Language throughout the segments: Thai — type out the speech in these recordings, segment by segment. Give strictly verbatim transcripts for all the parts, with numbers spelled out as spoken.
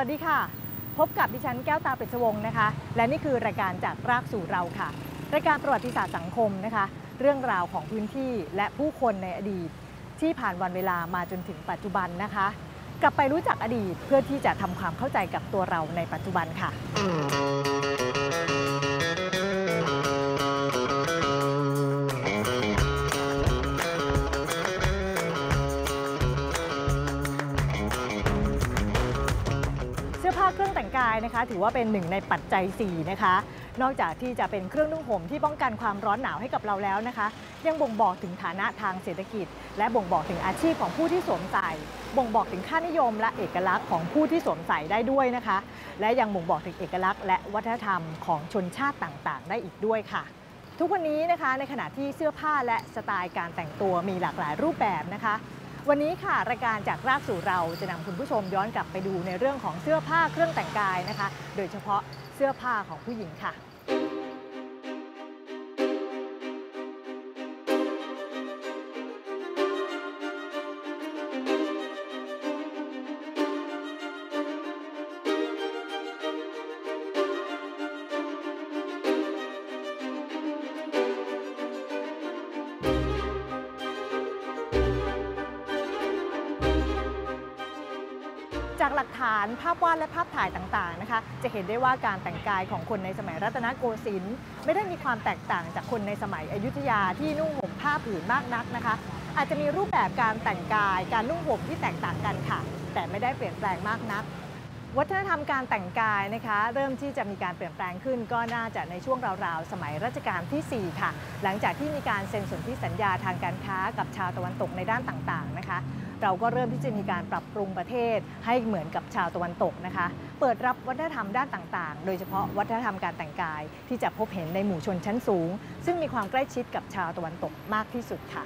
วัสดีค่ะพบกับดิฉันแก้วตาเป็ดสวงนะคะและนี่คือรายการจากรากสู่เราค่ะรายการประวัติศาสตร์สังคมนะคะเรื่องราวของพื้นที่และผู้คนในอดีตที่ผ่านวันเวลามาจนถึงปัจจุบันนะคะกลับไปรู้จักอดีตเพื่อที่จะทำความเข้าใจกับตัวเราในปัจจุบันค่ะเครื่องแต่งกายนะคะถือว่าเป็นหนึ่งในปัจจัยสี่นะคะนอกจากที่จะเป็นเครื่องนุ่งห่มที่ป้องกันความร้อนหนาวให้กับเราแล้วนะคะยังบ่งบอกถึงฐานะทางเศรษฐกิจและบ่งบอกถึงอาชีพของผู้ที่สวมใส่บ่งบอกถึงค่านิยมและเอกลักษณ์ของผู้ที่สวมใส่ได้ด้วยนะคะและยังบ่งบอกถึงเอกลักษณ์และวัฒนธรรมของชนชาติต่างๆได้อีกด้วยค่ะทุกวันนี้นะคะในขณะที่เสื้อผ้าและสไตล์การแต่งตัวมีหลากหลายรูปแบบนะคะวันนี้ค่ะรายการจากรากสู่เราจะนำคุณผู้ชมย้อนกลับไปดูในเรื่องของเสื้อผ้าเครื่องแต่งกายนะคะโดยเฉพาะเสื้อผ้าของผู้หญิงค่ะจากหลักฐานภาพวาดและภาพถ่ายต่างๆนะคะจะเห็นได้ว่าการแต่งกายของคนในสมัยรัตนโกสินทร์ไม่ได้มีความแตกต่างจากคนในสมัยอยุธยาที่นุ่งห่มผ้าผืนมากนักนะคะอาจจะมีรูปแบบการแต่งกายการนุ่งห่มที่แตกต่างกันค่ะแต่ไม่ได้เปลี่ยนแปลงมากนักวัฒนธรรมการแต่งกายนะคะเริ่มที่จะมีการเปลี่ยนแปลงขึ้นก็น่าจะในช่วงราวๆสมัยรัชกาลที่สี่ค่ะหลังจากที่มีการเซ็นสนธิสัญญาทางการค้ากับชาวตะวันตกในด้านต่างๆนะคะเราก็เริ่มที่จะมีการปรับปรุงประเทศให้เหมือนกับชาวตะวันตกนะคะเปิดรับวัฒนธรรมด้านต่างๆโดยเฉพาะวัฒนธรรมการแต่งกายที่จะพบเห็นในหมู่ชนชั้นสูงซึ่งมีความใกล้ชิดกับชาวตะวันตกมากที่สุดค่ะ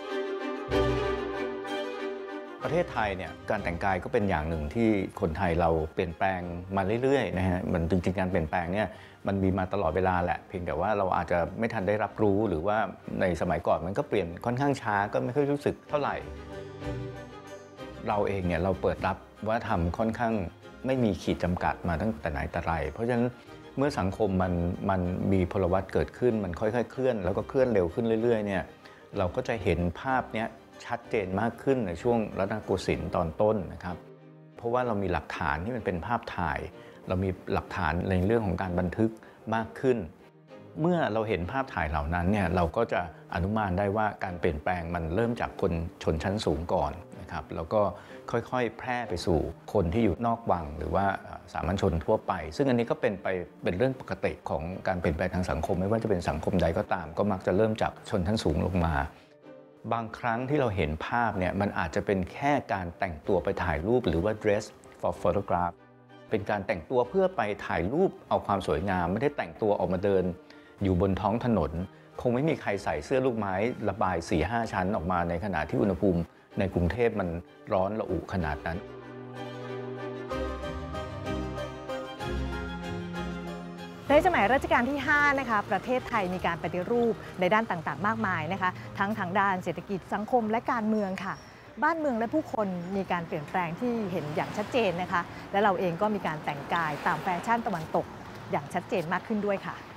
ประเทศไทยเนี่ยการแต่งกายก็เป็นอย่างหนึ่งที่คนไทยเราเปลี่ยนแปลงมาเรื่อยๆนะฮะมันจริงๆการเปลี่ยนแปลงเนี่ยมันมีมาตลอดเวลาแหละเพียงแต่ว่าเราอาจจะไม่ทันได้รับรู้หรือว่าในสมัยก่อนมันก็เปลี่ยนค่อนข้างช้าก็ไม่ค่อยรู้สึกเท่าไหร่เราเองเนี่ยเราเปิดรับว่าทำค่อนข้างไม่มีขีดจำกัดมาตั้งแต่ไหนแต่ไรเพราะฉะนั้นเมื่อสังคมมันมันมีพลวัตเกิดขึ้นมันค่อยๆเคลื่อนแล้วก็เคลื่อนเร็วขึ้นเรื่อยๆเนี่ยเราก็จะเห็นภาพเนี้ยชัดเจนมากขึ้นในช่วงรัตนโกสินทร์ตอนต้นนะครับเพราะว่าเรามีหลักฐานที่มันเป็นภาพถ่ายเรามีหลักฐานในเรื่องของการบันทึกมากขึ้นเมื่อเราเห็นภาพถ่ายเหล่านั้นเนี่ยเราก็จะอนุมานได้ว่าการเปลี่ยนแปลงมันเริ่มจากคนชนชั้นสูงก่อนนะครับแล้วก็ค่อยๆแพร่ไปสู่คนที่อยู่นอกวังหรือว่าสามัญชนทั่วไปซึ่งอันนี้ก็เป็นไปเป็นเรื่องปกติของการเปลี่ยนแปลงทางสังคมไม่ว่าจะเป็นสังคมใดก็ตามก็มักจะเริ่มจากชนชั้นสูงลงมาบางครั้งที่เราเห็นภาพเนี่ยมันอาจจะเป็นแค่การแต่งตัวไปถ่ายรูปหรือว่า dress for photograph เป็นการแต่งตัวเพื่อไปถ่ายรูปเอาความสวยงามไม่ได้แต่งตัวออกมาเดินอยู่บนท้องถนนคงไม่มีใครใส่เสื้อลูกไม้ระบาย สี่ห้า ชั้นออกมาในขณะที่อุณหภูมิในกรุงเทพมันร้อนระอุขนาดนั้นในสมัยรัชกาลที่ห้านะคะประเทศไทยมีการปฏิรูปในด้านต่างๆมากมายนะคะทั้งทางด้านเศรษฐกิจสังคมและการเมืองค่ะบ้านเมืองและผู้คนมีการเปลี่ยนแปลงที่เห็นอย่างชัดเจนนะคะและเราเองก็มีการแต่งกายตามแฟชั่นตะวันตกอย่างชัดเจนมากขึ้นด้วยค่ะ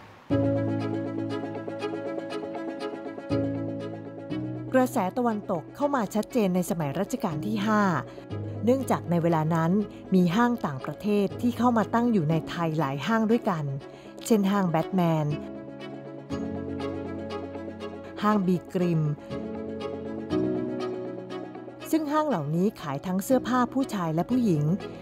กระแสตะวันตกเข้ามาชัดเจนในสมัยรัชกาลที่ห้าเนื่องจากในเวลานั้นมีห้างต่างประเทศที่เข้ามาตั้งอยู่ในไทยหลายห้างด้วยกันเช่นห้างแบทแมนห้างบีกริมซึ่งห้างเหล่านี้ขายทั้งเสื้อผ้าผู้ชายและผู้หญิง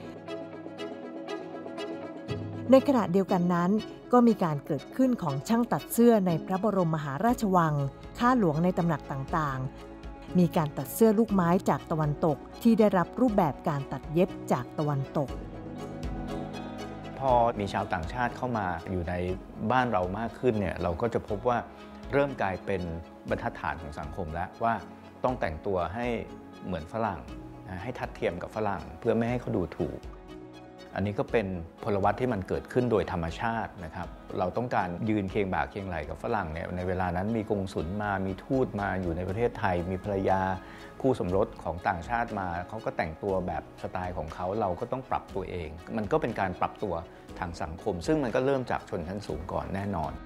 ในขณะเดียวกันนั้นก็มีการเกิดขึ้นของช่างตัดเสื้อในพระบรมมหาราชวังข้าหลวงในตำหนักต่างๆมีการตัดเสื้อลูกไม้จากตะวันตกที่ได้รับรูปแบบการตัดเย็บจากตะวันตกพอมีชาวต่างชาติเข้ามาอยู่ในบ้านเรามากขึ้นเนี่ยเราก็จะพบว่าเริ่มกลายเป็นบรรทัดฐานของสังคมแล้วว่าต้องแต่งตัวให้เหมือนฝรั่งให้ทัดเทียมกับฝรั่งเพื่อไม่ให้เขาดูถูกอันนี้ก็เป็นพลวัตที่มันเกิดขึ้นโดยธรรมชาตินะครับเราต้องการยืนเคียงบ่าเคียงไหล่กับฝรั่งเนี่ยในเวลานั้นมีกงสุลมามีทูตมาอยู่ในประเทศไทยมีภรรยาคู่สมรสของต่างชาติมาเขาก็แต่งตัวแบบสไตล์ของเขาเราก็ต้องปรับตัวเองมันก็เป็นการปรับตัวทางสังคมซึ่งมันก็เริ่มจากชนชั้นสูงก่อนแน่นอน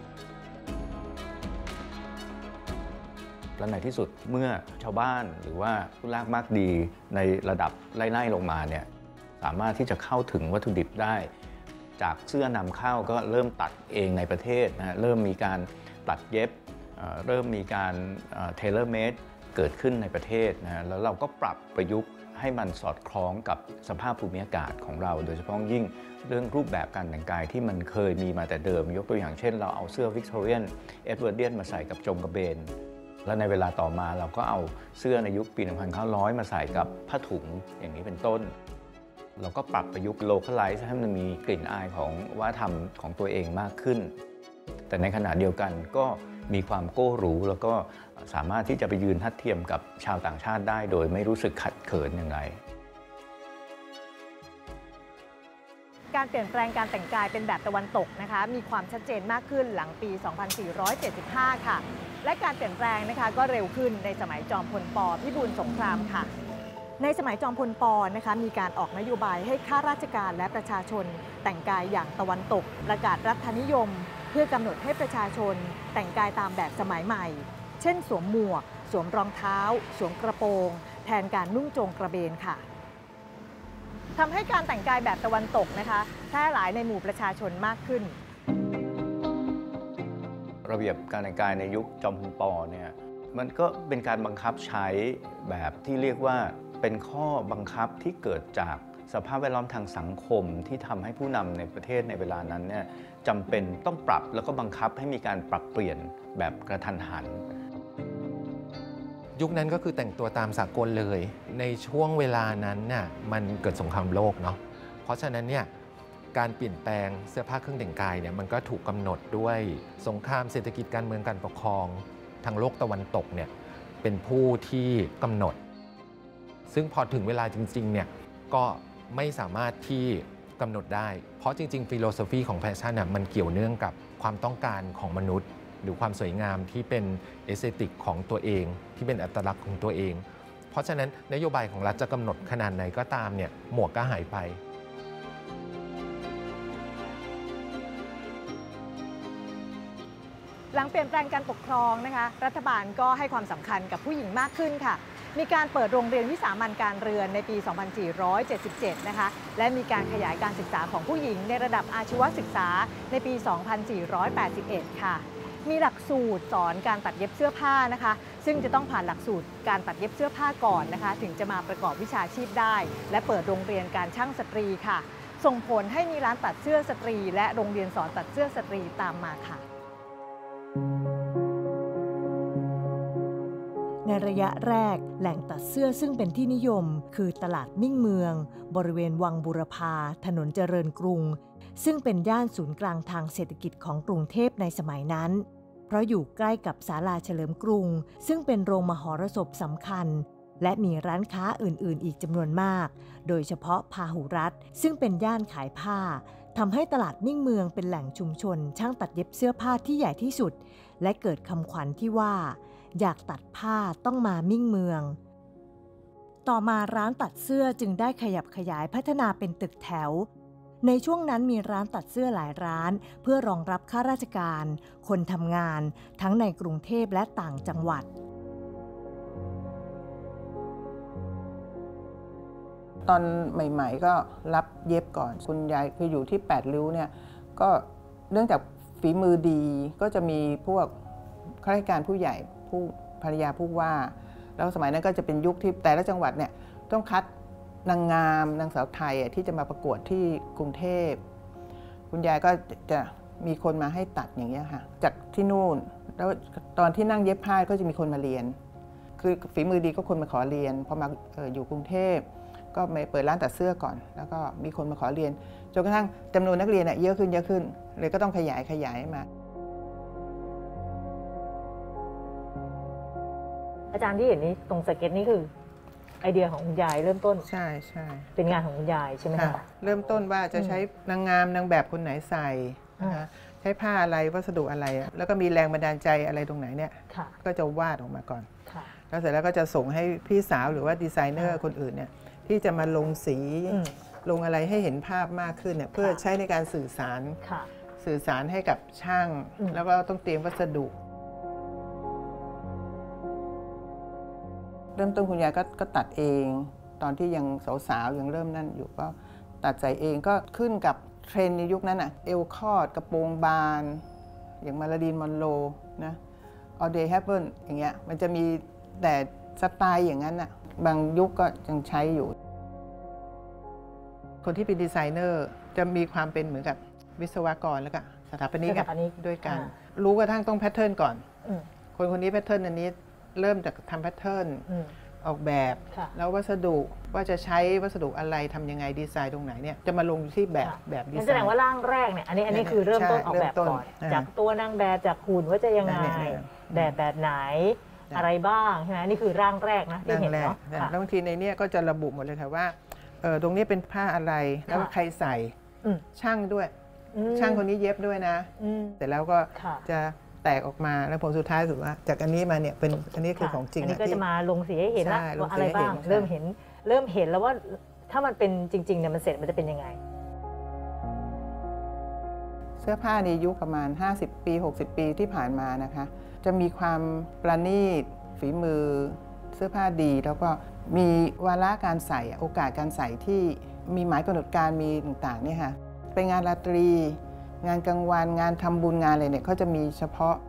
และในที่สุดเมื่อชาวบ้านหรือว่าผู้ลากมากดีในระดับไล่ๆลงมาเนี่ยสามารถที่จะเข้าถึงวัตถุดิบได้จากเสื้อนำเข้าก็เริ่มตัดเองในประเทศนะเริ่มมีการตัดเย็บเริ่มมีการเทเลอร์เมดเกิดขึ้นในประเทศนะแล้วเราก็ปรับประยุกต์ให้มันสอดคล้องกับสภาพภูมิอากาศของเราโดยเฉพาะยิ่งเรื่องรูปแบบการแต่งกายที่มันเคยมีมาแต่เดิมยกตัวอย่างเช่นเราเอาเสื้อวิกตอเรียนเอ็ดเวิร์ดเดียนมาใส่กับจงกระเบนและในเวลาต่อมาเราก็เอาเสื้อในยุคปี หนึ่งพันเก้าร้อย มาใส่กับผ้าถุงอย่างนี้เป็นต้นเราก็ปรับประยุกต์ localize ให้มันมีกลิ่นอายของวัฒนธรรมของตัวเองมากขึ้นแต่ในขณะเดียวกันก็มีความโก้หรูแล้วก็สามารถที่จะไปยืนทัดเทียมกับชาวต่างชาติได้โดยไม่รู้สึกขัดเขินอย่างไรการเปลี่ยนแปลงการแต่งกายเป็นแบบตะวันตกนะคะมีความชัดเจนมากขึ้นหลังปี สองพันสี่ร้อยเจ็ดสิบห้า ค่ะและการเปลี่ยนแปลงนะคะก็เร็วขึ้นในสมัยจอมพลป.พิบูลสงครามค่ะในสมัยจอมพลป.นะคะมีการออกนโยบายให้ข้าราชการและประชาชนแต่งกายอย่างตะวันตกประกาศรัฐนิยมเพื่อกำหนดให้ประชาชนแต่งกายตามแบบสมัยใหม่เช่นสวมหมวกสวมรองเท้าสวมกระโปรงแทนการนุ่งโจงกระเบนค่ะทำให้การแต่งกายแบบตะวันตกนะคะแพร่หลายในหมู่ประชาชนมากขึ้นระเบียบการแต่งกายในยุคจอมพลป.เนี่ยมันก็เป็นการบังคับใช้แบบที่เรียกว่าเป็นข้อบังคับที่เกิดจากสภาพแวดล้อมทางสังคมที่ทำให้ผู้นำในประเทศในเวลานั้นเนี่ยจำเป็นต้องปรับแล้วก็บังคับให้มีการปรับเปลี่ยนแบบกระทันหันยุคนั้นก็คือแต่งตัวตามสากลเลยในช่วงเวลานั้นน่ะมันเกิดสงครามโลกเนาะเพราะฉะนั้นเนี่ยการเปลี่ยนแปลงเสื้อผ้าเครื่องแต่งกายเนี่ยมันก็ถูกกำหนดด้วยสงครามเศรษฐกิจการเมืองการปกครองทางโลกตะวันตกเนี่ยเป็นผู้ที่กำหนดซึ่งพอถึงเวลาจริงๆเนี่ยก็ไม่สามารถที่กำหนดได้เพราะจริงๆฟิโลโซฟีของแฟชั่นน่ะมันเกี่ยวเนื่องกับความต้องการของมนุษย์หรือความสวยงามที่เป็นเอสเธติกของตัวเองที่เป็นอัตลักษณ์ของตัวเองเพราะฉะนั้นนโยบายของรัฐจะกำหนดขนาดไหนก็ตามเนี่ยหมวกก็หายไปหลังเปลี่ยนแปลงการปกครองนะคะรัฐบาลก็ให้ความสำคัญกับผู้หญิงมากขึ้นค่ะมีการเปิดโรงเรียนวิสามัญการเรือนในปี สองพันสี่ร้อยเจ็ดสิบเจ็ด นะคะและมีการขยายการศึกษาของผู้หญิงในระดับอาชีวศึกษาในปี สองพันสี่ร้อยแปดสิบเอ็ด ค่ะมีหลักสูตรสอนการตัดเย็บเสื้อผ้านะคะซึ่งจะต้องผ่านหลักสูตรการตัดเย็บเสื้อผ้าก่อนนะคะถึงจะมาประกอบวิชาชีพได้และเปิดโรงเรียนการช่างสตรีค่ะส่งผลให้มีร้านตัดเสื้อสตรีและโรงเรียนสอนตัดเสื้อสตรีตามมาค่ะในระยะแรกแหล่งตัดเสื้อซึ่งเป็นที่นิยมคือตลาดมิ่งเมืองบริเวณวังบูรพาถนนเจริญกรุงซึ่งเป็นย่านศูนย์กลางทางเศรษฐกิจของกรุงเทพในสมัยนั้นเพราะอยู่ใกล้กับศาลาเฉลิมกรุงซึ่งเป็นโรงมหรสพสำคัญและมีร้านค้าอื่นๆอีกจำนวนมากโดยเฉพาะพาหุรัตน์ซึ่งเป็นย่านขายผ้าทำให้ตลาดมิ่งเมืองเป็นแหล่งชุมชนช่างตัดเย็บเสื้อผ้าที่ใหญ่ที่สุดและเกิดคำขวัญที่ว่าอยากตัดผ้าต้องมามิ่งเมืองต่อมาร้านตัดเสื้อจึงได้ขยับขยายพัฒนาเป็นตึกแถวในช่วงนั้นมีร้านตัดเสื้อหลายร้านเพื่อรองรับข้าราชการคนทำงานทั้งในกรุงเทพและต่างจังหวัดตอนใหม่ๆก็รับเย็บก่อนคุณยายคืออยู่ที่แปดริ้วเนี่ยก็เนื่องจากฝีมือดีก็จะมีพวกข้าราชการผู้ใหญ่ผู้ภรรยาผู้ว่าแล้วสมัยนั้นก็จะเป็นยุคที่แต่ละจังหวัดเนี่ยต้องคัดนางงามนางสาวไทยที่จะมาประกวดที่กรุงเทพคุณยายก็จะมีคนมาให้ตัดอย่างเงี้ยค่ะจากที่นู่นแล้วตอนที่นั่งเย็บผ้าก็จะมีคนมาเรียนคือฝีมือดีก็คนมาขอเรียนพอมาเอออยู่กรุงเทพก็มาเปิดร้านตัดเสื้อก่อนแล้วก็มีคนมาขอเรียนจนกระทั่งจำนวนนักเรียนเยอะขึ้นเยอะขึ้นเลยก็ต้องขยายขยายมาอาจารย์ที่เห็นนี้ตรงสเก็ตนี่คือไอเดียของคุณยายเริ่มต้นใช่ใช่เป็นงานของคุณยายใช่ไหมค่ะคะเริ่มต้นว่าจะใช้นางงามนางแบบคนไหนใส่นะคะอ่าใช้ผ้าอะไรวัสดุอะไรอะแล้วก็มีแรงบันดาลใจอะไรตรงไหนเนี่ยค่ะก็จะวาดออกมาก่อนค่ะแล้วเสร็จแล้วก็จะส่งให้พี่สาวหรือว่าดีไซเนอร์อ่าคนอื่นเนี่ยที่จะมาลงสีอืมลงอะไรให้เห็นภาพมากขึ้นเนี่ยเพื่อค่ะใช้ในการสื่อสารค่ะสื่อสารให้กับช่างอืมแล้วก็ต้องเตรียมวัสดุ เริ่มต้นคุณยายก็ก็ตัดเอง ตอนที่ยังสาวๆยังเริ่มนั่นอยู่ก็ตัดใส่เองก็ขึ้นกับเทรนด์ในยุคนั้นอะเอวคอดกระโปรงบาน อย่างมาลาดีนมอนโรนะออเดย์แฮปเปิลอย่างเงี้ยมันจะมีแต่สไตล์อย่างนั้นอะบางยุคก็ยังใช้อยู่ คนที่เป็นดีไซเนอร์จะมีความเป็นเหมือนกับวิศวกรแล้วก็สถาปนิกสถาปนิกด้วยกันอ่ารู้กระทั่งต้องแพทเทิร์นก่อนอืมคนคนนี้แพทเทิร์นอันนี้เริ่มจากทำแพทเทิร์นอืมออกแบบค่ะแล้ววัสดุว่าจะใช้วัสดุอะไรทำยังไงดีไซน์ตรงไหนเนี่ยจะมาลงที่แบบค่ะแบบดีงั้นไซแสดงน์ว่าร่างแรกเนี่ยอันนี้อันนี้คือเริ่มต้นใช่ออกแบบเริ่มต้นก่อนอ่าจากตัวนางแบบจากหุ่นว่าจะยังไงเนี่ยเนี่ยแบบแบบไหนใช่อะไรบ้างใช่ไหมนี่คือร่างแรกนะที่ร่างเห็นแรกเนาะนะค่ะแล้วบางทีในเนี้ก็จะระบุหมดเลยค่ะว่าเออตรงนี้เป็นผ้าอะไรแล้วก็ค่ะใครใส่อืมช่างด้วยอืมช่างคนนี้เย็บด้วยนะอืมเสร็จแล้วก็ค่ะจะแตกออกมาแล้วผลสุดท้ายสุดว่า จากอันนี้มาเนี่ยเป็นอันนี้คือค่ะของจริงอันนี้อะก็ที่จะมาลงสีให้เห็นละใช่ลงว่าสีอะไรให้เห็นบ้างใช่เริ่มเห็นเริ่มเห็นแล้วว่าถ้ามันเป็นจริงๆเนี่ยมันเสร็จมันจะเป็นยังไงเสื้อผ้าในยุคประมาณ ห้าสิบ ปี หกสิบ ปีที่ผ่านมานะคะ จะมีความประณีตฝีมือเสื้อผ้าดี แล้วก็มีวาระการใส่โอกาสการใส่ที่มีหมายกำหนดการมีต่างๆเนี่ยค่ะเป็นงานราตรี งานกลางวันงานทำบุญงานอะไรเนี่ยเขาจะมีเฉพาะ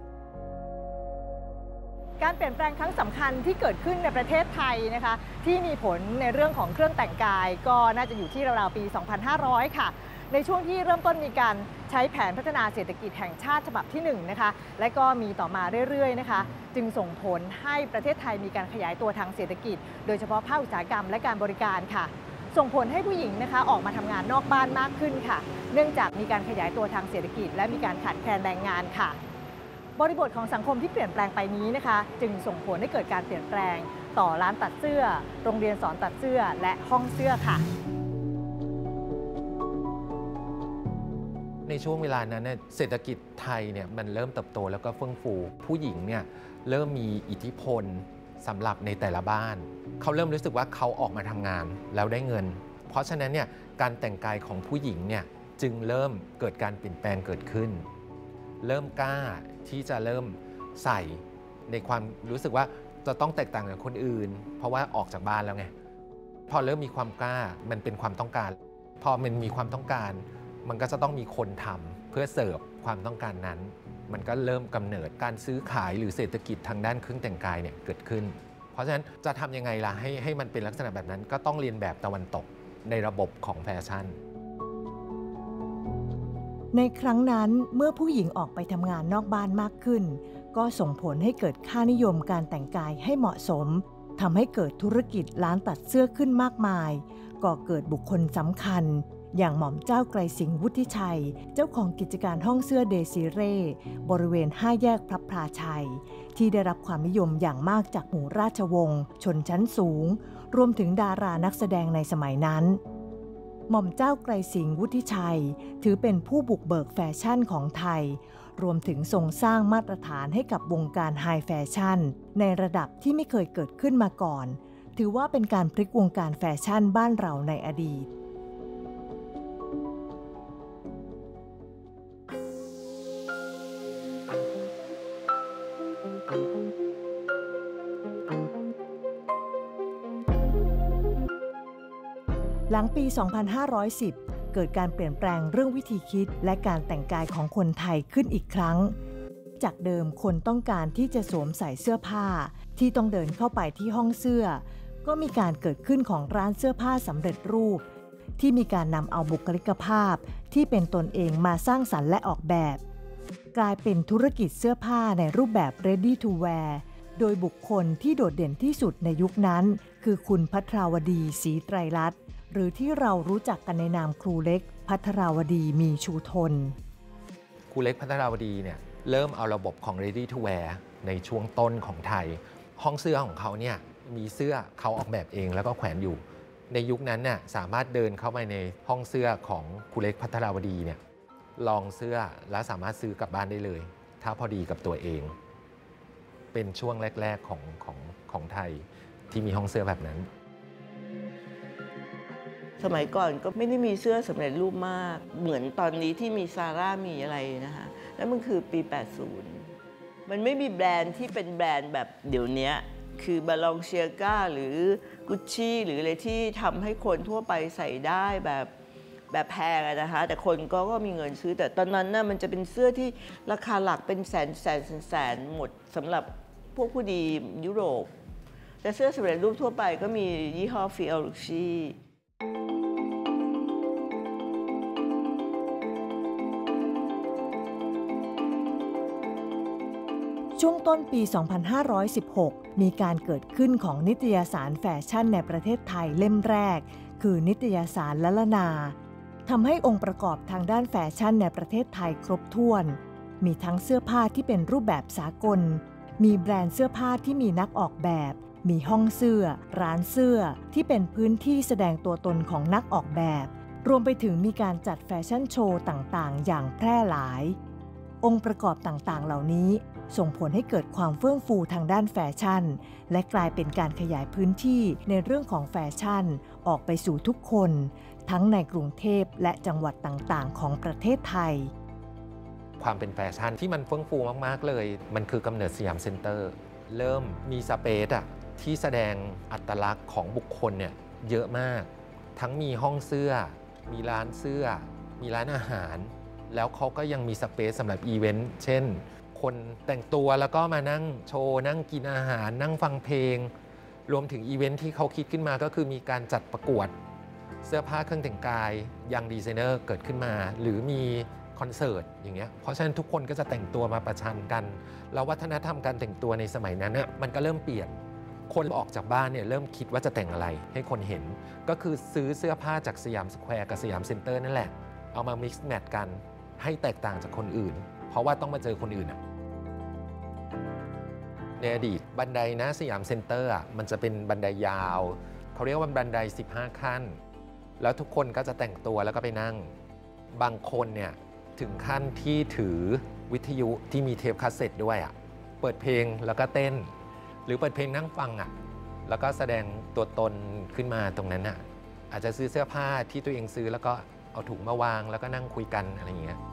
การเปลี่ยนแปลงครั้งสำคัญที่เกิดขึ้นในประเทศไทยนะคะที่มีผลในเรื่องของเครื่องแต่งกายก็น่าจะอยู่ที่ราวๆปี สองพันห้าร้อย ค่ะในช่วงที่เริ่มต้นมีการใช้แผนพัฒนาเศรษฐกิจแห่งชาติฉบับที่หนึ่งนะคะและก็มีต่อมาเรื่อยๆนะคะจึงส่งผลให้ประเทศไทยมีการขยายตัวทางเศรษฐกิจ โดยเฉพาะภาคอุตสาหกรรมและการบริการค่ะส่งผลให้ผู้หญิงนะคะออกมาทำงานนอกบ้านมากขึ้นค่ะเนื่องจากมีการขยายตัวทางเศรษฐกิจและมีการขาดแคลนแรงงานค่ะบริบทของสังคมที่เปลี่ยนแปลงไปนี้นะคะจึงส่งผลให้เกิดการเปลี่ยนแปลงต่อร้านตัดเสื้อโรงเรียนสอนตัดเสื้อและห้องเสื้อค่ะในช่วงเวลานั้นเนี่ยเศรษฐกิจไทยเนี่ยมันเริ่มเติบโตแล้วก็เฟื่องฟูผู้หญิงเนี่ยเริ่มมีอิทธิพลสำหรับในแต่ละบ้านเขาเริ่มรู้สึกว่าเขาออกมาทำงานแล้วได้เงิน เพราะฉะนั้นเนี่ยการแต่งกายของผู้หญิงเนี่ยจึงเริ่มเกิดการเปลี่ยนแปลงเกิดขึ้น เริ่มกล้าที่จะเริ่มใส่ในความรู้สึกว่าจะต้องแตกต่างจากคนอื่น เพราะว่าออกจากบ้านแล้วไงพอเริ่มมีความกล้ามันเป็นความต้องการพอมันมีความต้องการมันก็จะต้องมีคนทำเพื่อเสิร์ฟความต้องการนั้นมันก็เริ่มกำเนิดการซื้อขายหรือเศรษฐกิจทางด้านเครื่องแต่งกายเนี่ยเกิดขึ้นเพราะฉะนั้นจะทำยังไงล่ะให้ให้มันเป็นลักษณะแบบนั้นก็ต้องเรียนแบบตะวันตกในระบบของแฟชั่นในครั้งนั้นเมื่อผู้หญิงออกไปทำงานนอกบ้านมากขึ้นก็ส่งผลให้เกิดค่านิยมการแต่งกายให้เหมาะสมทำให้เกิดธุรกิจร้านตัดเสื้อขึ้นมากมายก่อเกิดบุคคลสำคัญอย่างหม่อมเจ้าไกรสิงห์วุฒิชัยเจ้าของกิจการห้องเสื้อเดซิเร่บริเวณห้าแยกพระพลาชัยที่ได้รับความนิยมอย่างมากจากหมู่ราชวงศ์ชนชั้นสูงรวมถึงดารานักแสดงในสมัยนั้นหม่อมเจ้าไกรสิงห์วุฒิชัยถือเป็นผู้บุกเบิกแฟชั่นของไทยรวมถึงทรงสร้างมาตรฐานให้กับวงการไฮแฟชั่นในระดับที่ไม่เคยเกิดขึ้นมาก่อนถือว่าเป็นการพลิกวงการแฟชั่นบ้านเราในอดีตหลังปี สองพันห้าร้อยสิบ เกิดการเปลี่ยนแปลงเรื่องวิธีคิดและการแต่งกายของคนไทยขึ้นอีกครั้งจากเดิมคนต้องการที่จะสวมใส่เสื้อผ้าที่ต้องเดินเข้าไปที่ห้องเสื้อก็มีการเกิดขึ้นของร้านเสื้อผ้าสำเร็จรูปที่มีการนำเอาบุคลิกภาพที่เป็นตนเองมาสร้างสรรค์และออกแบบกลายเป็นธุรกิจเสื้อผ้าในรูปแบบ ready to wear โดยบุคคลที่โดดเด่นที่สุดในยุคนั้นคือคุณภัทราวดีศรีไตรรัตน์หรือที่เรารู้จักกันในนามครูเล็กภัทราวดีมีชูทนครูเล็กภัทราวดีเนี่ยเริ่มเอาระบบของ ready to wear ในช่วงต้นของไทยห้องเสื้อของเขาเนี่ยมีเสื้อเขาออกแบบเองแล้วก็แขวนอยู่ในยุคนั้นเนี่ยสามารถเดินเข้าไปในห้องเสื้อของครูเล็กภัทรวดีเนี่ยลองเสื้อแล้วสามารถซื้อกลับบ้านได้เลยถ้าพอดีกับตัวเองเป็นช่วงแรกๆของของของไทยที่มีห้องเสื้อแบบนั้นสมัยก่อนก็ไม่ได้มีเสื้อสำเร็จรูปมากเหมือนตอนนี้ที่มีซาร่ามีอะไรนะคะแล้วมันคือปี แปดสิบ มันไม่มีแบรนด์ที่เป็นแบรนด์แบบเดี๋ยวนี้คือบาลองเชียก้าหรือกุชชี่หรืออะไรที่ทำให้คนทั่วไปใส่ได้แบบแบบแพงนะคะแต่คนก็ก็มีเงินซื้อแต่ตอนนั้นน่ะมันจะเป็นเสื้อที่ราคาหลักเป็นแสนแสนแสนแสนหมดสำหรับพวกผู้ดียุโรปแต่เสื้อสำเร็จรูปทั่วไปก็มียี่ห้อฟิเอลลุกชี่ช่วงต้นปี สองพันห้าร้อยสิบหก มีการเกิดขึ้นของนิตยสารแฟชั่นในประเทศไทยเล่มแรกคือนิตยสารละละนาทำให้องค์ประกอบทางด้านแฟชั่นในประเทศไทยครบถ้วนมีทั้งเสื้อผ้าที่เป็นรูปแบบสากลมีแบรนด์เสื้อผ้าที่มีนักออกแบบมีห้องเสื้อร้านเสื้อที่เป็นพื้นที่แสดงตัวตนของนักออกแบบรวมไปถึงมีการจัดแฟชั่นโชว์ต่างๆอย่างแพร่หลายองค์ประกอบต่างๆเหล่านี้ส่งผลให้เกิดความเฟื่องฟูทางด้านแฟชั่นและกลายเป็นการขยายพื้นที่ในเรื่องของแฟชั่นออกไปสู่ทุกคนทั้งในกรุงเทพและจังหวัดต่างๆของประเทศไทยความเป็นแฟชั่นที่มันเฟื่องฟูมากๆเลยมันคือกำเนิดสยามเซ็นเตอร์เริ่มมีสเปซอะที่แสดงอัตลักษณ์ของบุคคลเนี่ยเยอะมากทั้งมีห้องเสื้อมีร้านเสื้อมีร้านอาหารแล้วเขาก็ยังมีสเปซสำหรับอีเวนต์เช่นคนแต่งตัวแล้วก็มานั่งโชว์นั่งกินอาหารนั่งฟังเพลงรวมถึงอีเวนต์ที่เขาคิดขึ้นมาก็คือมีการจัดประกวดเสื้อผ้าเครื่องแต่งกายยังดีไซเนอร์เกิดขึ้นมาหรือมีคอนเสิร์ตอย่างเงี้ยเพราะฉะนั้นทุกคนก็จะแต่งตัวมาประชันกันแล้ววัฒนธรรมการแต่งตัวในสมัยนั้นเนี่ยมันก็เริ่มเปลี่ยนคนออกจากบ้านเนี่ยเริ่มคิดว่าจะแต่งอะไรให้คนเห็นก็คือซื้อเสื้อผ้าจากสยามสแควร์กับสยามเซ็นเตอร์นั่นแหละเอามา mix match กันให้แตกต่างจากคนอื่นเพราะว่าต้องมาเจอคนอื่นอะในอดีตบันไดหน้าสยามเซ็นเตอร์อ่ะมันจะเป็นบันไดยาวเขาเรียกว่าบันไดสิบห้าขั้นแล้วทุกคนก็จะแต่งตัวแล้วก็ไปนั่งบางคนเนี่ยถึงขั้นที่ถือวิทยุที่มีเทปคาสเซ็ตด้วยอ่ะเปิดเพลงแล้วก็เต้นหรือเปิดเพลงนั่งฟังอ่ะแล้วก็แสดงตัวตนขึ้นมาตรงนั้นอ่ะอาจจะซื้อเสื้อผ้าที่ตัวเองซื้อแล้วก็เอาถุงมาวางแล้วก็นั่งคุยกันอะไรอย่างเงี้ย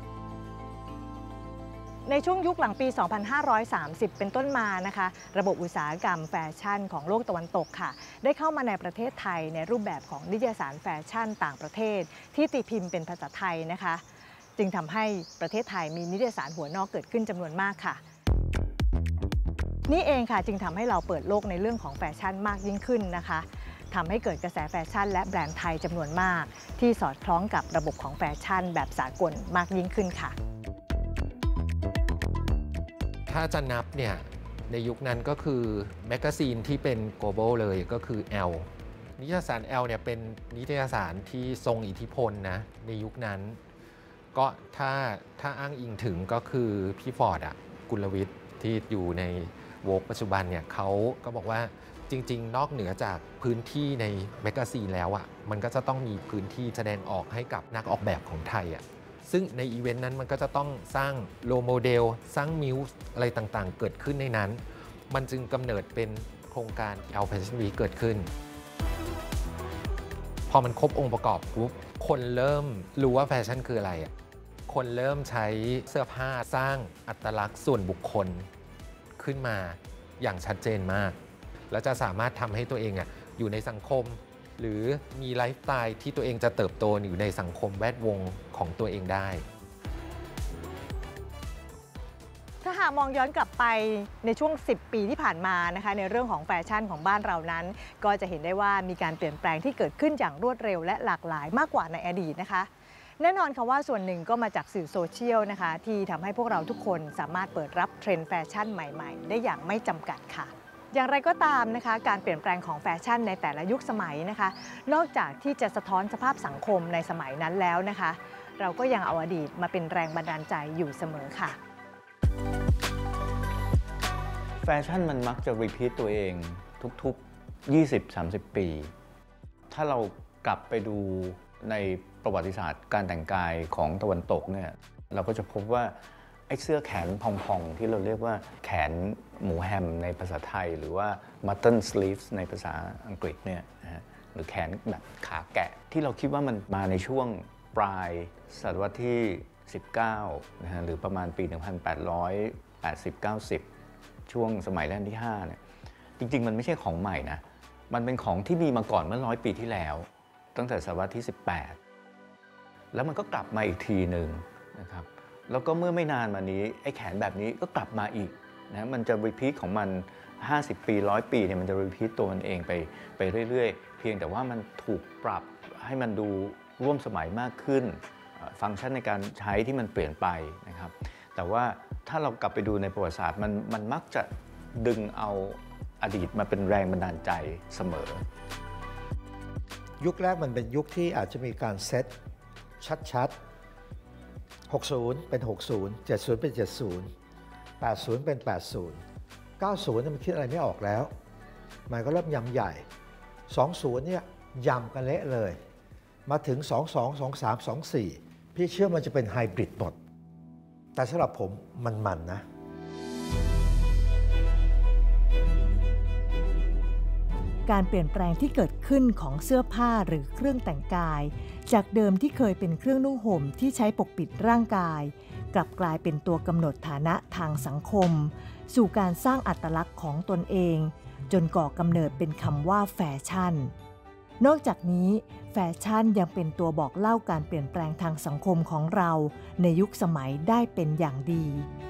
ในช่วงยุคหลังปี สองพันห้าร้อยสามสิบ เป็นต้นมานะคะระบบอุตสาหกรรมแฟชั่นของโลกตะวันตกค่ะได้เข้ามาในประเทศไทยในรูปแบบของนิตยสารแฟชั่นต่างประเทศที่ตีพิมพ์เป็นภาษาไทยนะคะจึงทำให้ประเทศไทยมีนิตยสารหัวนอกเกิดขึ้นจำนวนมากค่ะนี่เองค่ะจึงทำให้เราเปิดโลกในเรื่องของแฟชั่นมากยิ่งขึ้นนะคะทำให้เกิดกระแสแฟชั่นและแบรนด์ไทยจำนวนมากที่สอดคล้องกับระบบของแฟชั่นแบบสากลมากยิ่งขึ้นค่ะถ้าจะนับเนี่ยในยุคนั้นก็คือแมกกาซีนที่เป็น global เลยก็คือ Elle นิตยสาร Elle เนี่ยเป็นนิตยสารที่ทรงอิทธิพลนะในยุคนั้นก็ถ้าถ้าอ้างอิงถึงก็คือพี่ฟอร์ดอ่ะกุลวิทย์ที่อยู่ในโวกปัจจุบันเนี่ยเขาก็บอกว่าจริงๆนอกเหนือจากพื้นที่ในแมกกาซีนแล้วอ่ะมันก็จะต้องมีพื้นที่แสดงออกให้กับนักออกแบบของไทยอ่ะซึ่งในอีเวนต์นั้นมันก็จะต้องสร้างโลโมเดลสร้างมิวส์อะไรต่างๆเกิดขึ้นในนั้นมันจึงกำเนิดเป็นโครงการ Elle Fashion Week เกิดขึ้นพอมันครบองค์ประกอบปุ๊บคนเริ่มรู้ว่าแฟชั่นคืออะไรอ่ะคนเริ่มใช้เสื้อผ้าสร้างอัตลักษณ์ส่วนบุคคลขึ้นมาอย่างชัดเจนมากแล้วจะสามารถทำให้ตัวเองอ่ะอยู่ในสังคมหรือมีไลฟ์สไตล์ที่ตัวเองจะเติบโตอยู่ในสังคมแวดวงของตัวเองได้ถ้าหากมองย้อนกลับไปในช่วงสิบปีที่ผ่านมานะคะในเรื่องของแฟชั่นของบ้านเรานั้นก็จะเห็นได้ว่ามีการเปลี่ยนแปลงที่เกิดขึ้นอย่างรวดเร็วและหลากหลายมากกว่าในอดีตนะคะแน่นอนค่ะว่าส่วนหนึ่งก็มาจากสื่อโซเชียลนะคะที่ทำให้พวกเราทุกคนสามารถเปิดรับเทรนด์แฟชั่นใหม่ๆได้อย่างไม่จำกัดค่ะอย่างไรก็ตามนะคะการเปลี่ยนแปลงของแฟชั่นในแต่ละยุคสมัยนะคะนอกจากที่จะสะท้อนสภาพสังคมในสมัยนั้นแล้วนะคะเราก็ยังเอาอดีตมาเป็นแรงบันดาลใจอยู่เสมอค่ะแฟชั่นมันมักจะรีพีทตัวเองทุกๆ ยี่สิบถึงสามสิบ ปี ถ้าเรากลับไปดูในประวัติศาสตร์การแต่งกายของตะวันตกเนี่ยเราก็จะพบว่าไอ้เสื้อแขนพองๆที่เราเรียกว่าแขนหมูแฮมในภาษาไทยหรือว่า mutton sleeves ในภาษาอังกฤษเนี่ยนะฮะหรือแขนแบบขาแกะที่เราคิดว่ามันมาในช่วงปลายศตวรรษที่สิบเก้านะฮะหรือประมาณปี หนึ่งพันแปดร้อยแปดสิบ เก้าสิบ ช่วงสมัยรัชกาลที่ห้าเนี่ยจริงๆมันไม่ใช่ของใหม่นะมันเป็นของที่มีมาก่อนเมื่อร้อยปีที่แล้วตั้งแต่ศตวรรษที่สิบแปดแล้วมันก็กลับมาอีกทีหนึ่งนะครับแล้วก็เมื่อไม่นานมานี้ไอ้แขนแบบนี้ก็กลับมาอีกนะมันจะรีพีทของมันห้าสิบปีร้อยปีเนี่ยมันจะรีพีทตัวมันเองไปไปเรื่อยๆเพียงแต่ว่ามันถูกปรับให้มันดูร่วมสมัยมากขึ้นฟังก์ชันในการใช้ที่มันเปลี่ยนไปนะครับแต่ว่าถ้าเรากลับไปดูในประวัติศาสตร์มันมันมักจะดึงเอาอดีตมาเป็นแรงบันดาลใจเสมอยุคแรกมันเป็นยุคที่อาจจะมีการเซตชัดๆหกสิบเป็นหกสิบ เจ็ดสิบเป็นเจ็ดสิบ แปดสิบเป็นแปดสิบ เก้าสิบมันคิดอะไรไม่ออกแล้วมันก็เริ่มยำใหญ่สองสิบเนี่ยยำกันเละเลยมาถึงสองสิบสอง สองสิบสาม สองสิบสี่พี่เชื่อมันจะเป็นไฮบริดหมดแต่สำหรับผมมันมันนะการเปลี่ยนแปลงที่เกิดขึ้นของเสื้อผ้าหรือเครื่องแต่งกายจากเดิมที่เคยเป็นเครื่องนุ่งห่มที่ใช้ปกปิดร่างกายกลับกลายเป็นตัวกำหนดฐานะทางสังคมสู่การสร้างอัตลักษณ์ของตนเองจนก่อกำเนิดเป็นคำว่าแฟชั่นนอกจากนี้แฟชั่นยังเป็นตัวบอกเล่าการเปลี่ยนแปลงทางสังคมของเราในยุคสมัยได้เป็นอย่างดี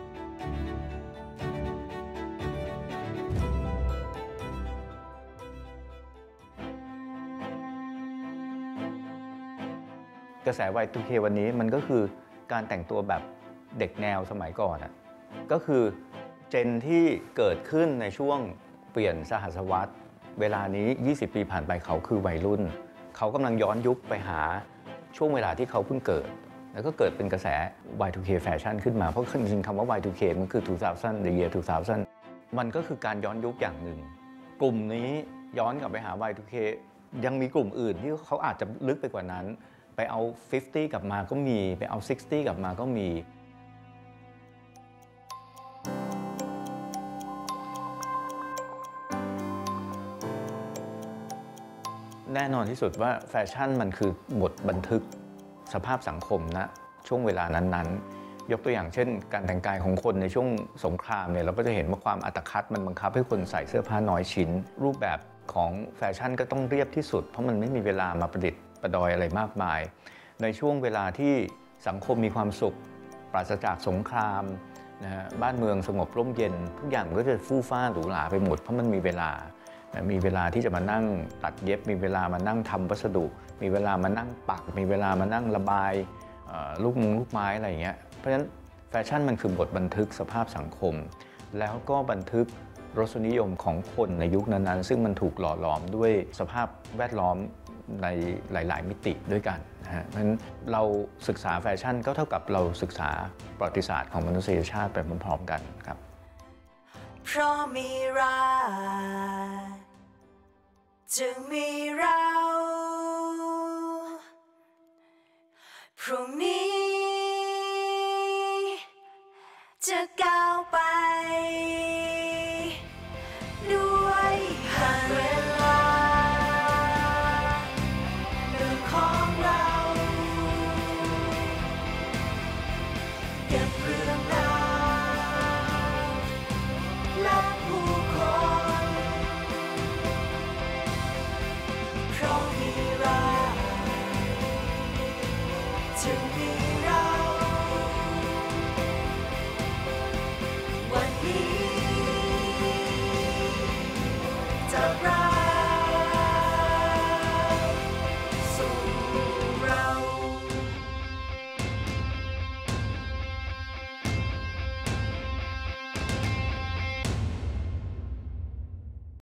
กระแส วาย ทู เค วันนี้มันก็คือการแต่งตัวแบบเด็กแนวสมัยก่อนอ่ะก็คือเจนที่เกิดขึ้นในช่วงเปลี่ยนสหัสวรรษเวลานี้ยี่สิบปีผ่านไปเขาคือวัยรุ่นเขากำลังย้อนยุคไปหาช่วงเวลาที่เขาเพิ่งเกิดแล้วก็เกิดเป็นกระแส วาย ทู เค แฟชั่นขึ้นมาเพราะจริงๆคำว่า วาย ทู เค มันคือ two thousand the year two thousand มันก็คือการย้อนยุคอย่างหนึ่งกลุ่มนี้ย้อนกลับไปหา วาย ทู เค ยังมีกลุ่มอื่นที่เขาอาจจะลึกไปกว่านั้นไปเอาห้าสิบกลับมาก็มีไปเอาหกสิบกลับมาก็มีแน่นอนที่สุดว่าแฟชั่นมันคือบทบันทึกสภาพสังคมณช่วงเวลานั้นๆยกตัวอย่างเช่นการแต่งกายของคนในช่วงสงครามเนี่ยเราก็จะเห็นว่าความอัตคัดมันบังคับให้คนใส่เสื้อผ้าน้อยชิ้นรูปแบบของแฟชั่นก็ต้องเรียบที่สุดเพราะมันไม่มีเวลามาประดิษฐ์ประดอยอะไรมากมายในช่วงเวลาที่สังคมมีความสุขปราศจากสงครามนะฮะบ้านเมืองสงบร่มเย็นทุกอย่างมันก็จะฟู่ฟ้าหรูหราไปหมดเพราะมันมีเวลามีเวลาที่จะมานั่งตัดเย็บมีเวลามานั่งทำวัสดุมีเวลามานั่งปักมีเวลามานั่งระบายลูกมุงลูกไม้อะไรอย่างเงี้ยเพราะฉะนั้นแฟชั่นมันคือบทบันทึกสภาพสังคมแล้วก็บันทึกรสนิยมของคนในยุคนั้นๆซึ่งมันถูกหล่อหลอมด้วยสภาพแวดล้อมในหลายๆมิติด้วยกันนะฮะเพราะฉะนั้นเราศึกษาแฟชั่นก็เท่ากับเราศึกษาประวัติศาสตร์ของมนุษยชาติไปพร้อมๆกันครับเพราะมีรักจึงมีเราพรุ่งนี้จะก้าวไปด้วยผ่านเวลาเรื่องของเราเก็บเรื่องราวและผู้คนเพราะมีเราจึงมีเราวันนี้จากเรา